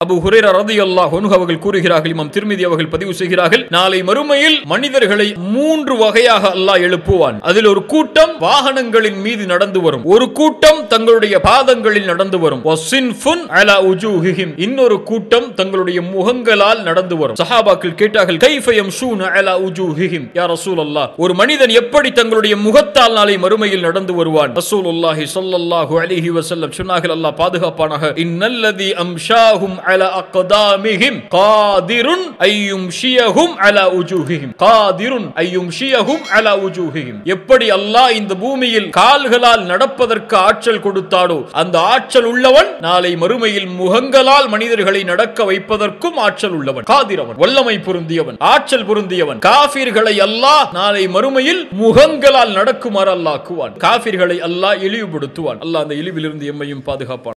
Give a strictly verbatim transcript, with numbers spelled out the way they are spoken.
Abu Hurairah ரலியல்லாஹு அன்ஹு அவர்கள் கூறுகிறார்கள், இமாம் திர்மிதி அவர்கள் பதிவு செய்கிறார்கள், நாளை மறுமையில் மனிதர்களை மூன்று வகையாக அல்லாஹ் எழுப்புவான். அதில் ஒரு கூட்டம் வாகனங்களின் மீது நடந்து வரும், ஒரு கூட்டம் தங்களுடைய பாதங்களில் நடந்து வரும், வஸின்ஃபுன் அலா உஜூஹிஹிம், இன்னொரு கூட்டம் தங்களுடைய முகங்களால் நடந்து வரும். சஹாபாக்கள் கேட்டார்கள், கைஃப யம்ஷூன அலா உஜூஹிஹிம் யா ரசூலல்லாஹ், ஒரு மனிதன் எப்படி தங்களுடைய முகத்தால் நாளை மறுமையில் நடந்து வருவான்? ரசூலுல்லாஹி ஸல்லல்லாஹு அலைஹி வஸல்லம் சொன்னார்கள், அல்லாஹ் பாதுகாப்பானாக, இன்னல்லதி அம்ஷாஹும் அலா அக்தாமிஹிம் காதிருன் அய்யும்ஷியஹும் அலா உஜூஹிஹிம், காதிருன் அய்யும்ஷியஹும் அலா உஜூஹிஹிம், எப்படி அல்லாஹ் இந்த பூமியில் கால்களால் நடப்பதற்கு ஆற்றல் கொடுத்தானோ அந்த ஆற்றல் உள்ளவன் நாளை மறுமையில் முகங்களால் மனிதர்களை நடக்க வைப்பதற்கும் ஆற்றல் உள்ளவன், காதிரவன், வல்லமை பொருந்தியவன், ஆற்றல் பொருந்தியவன். காஃபிர்களை அல்லாஹ் நாளை மறுமையில் முகங்களால் நடக்குமாறு அல்லாஹ் ஆக்குவான், காஃபிர்களை அல்லாஹ் இழிவுபடுத்துவான். அல்லாஹ் அந்த இழிவிலிருந்து எம்மையும் பாதுகாப்பான்.